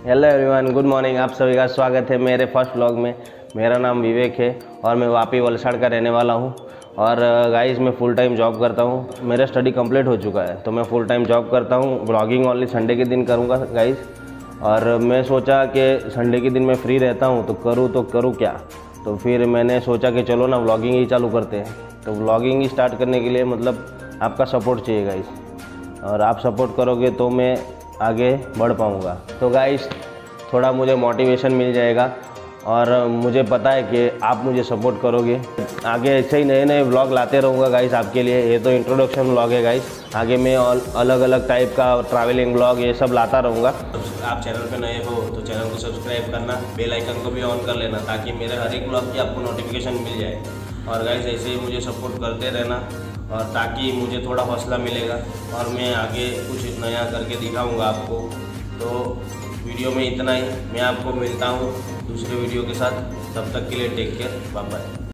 Hello everyone, good morning. आप सभी का स्वागत है मेरे फर्स्ट व्लॉग में। मेरा नाम विवेक है और मैं वापी वलसाड़ का रहने वाला हूँ। और गाइस मैं फुल टाइम जॉब करता हूँ। मेरा स्टडी कंप्लीट हो चुका है तो मैं फुल टाइम जॉब करता हूँ। व्लॉगिंग ओनली संडे के दिन करूँगा गाइस। और मैं सोचा कि संडे के दिन मैं फ्री रहता हूँ तो करूँ क्या। तो फिर मैंने सोचा कि चलो ना व्लॉगिंग ही चालू करते हैं। तो व्लॉगिंग ही स्टार्ट करने के लिए मतलब आपका सपोर्ट चाहिए गाइस, और आप सपोर्ट करोगे तो मैं आगे बढ़ पाऊँगा। तो गाइस थोड़ा मुझे मोटिवेशन मिल जाएगा और मुझे पता है कि आप मुझे सपोर्ट करोगे। आगे ऐसे ही नए नए व्लॉग लाते रहूँगा गाइस आपके लिए। ये तो इंट्रोडक्शन व्लॉग है गाइस, आगे मैं अलग अलग टाइप का ट्रैवलिंग व्लॉग ये सब लाता रहूँगा। आप चैनल पे नए हो तो चैनल को सब्सक्राइब करना, बेल आइकन को भी ऑन कर लेना ताकि मेरे हर एक व्लॉग की आपको नोटिफिकेशन मिल जाए। और गाइस ऐसे ही मुझे सपोर्ट करते रहना और ताकि मुझे थोड़ा हौसला मिलेगा और मैं आगे कुछ नया करके दिखाऊंगा आपको। तो वीडियो में इतना ही। मैं आपको मिलता हूँ दूसरे वीडियो के साथ। तब तक के लिए टेक केयर, बाय बाय।